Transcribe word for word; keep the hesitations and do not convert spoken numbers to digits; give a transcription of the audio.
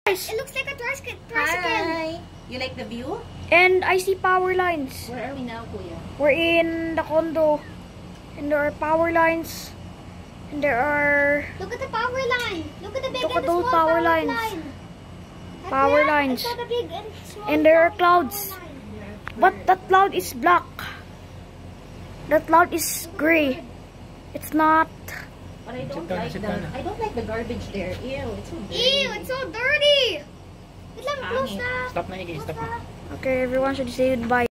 It looks like a tricycle. Hi. You like the view? And I see power lines. Where are we now, Kuya? We're in the condo. And there are power lines. And there are... Look at the power line. Look at the big Look and at the those small power power lines. line. Power Yeah, lines. I saw the big and small And there are power clouds. line. But that cloud is black. That cloud is gray. It's not... But I don't like the I don't like the garbage there. Ew, it's so dirty. Ew, it's so dirty. Wait lang, close Hangin. na. Stop na, Iggy. Stop na. Okay, everyone should say goodbye.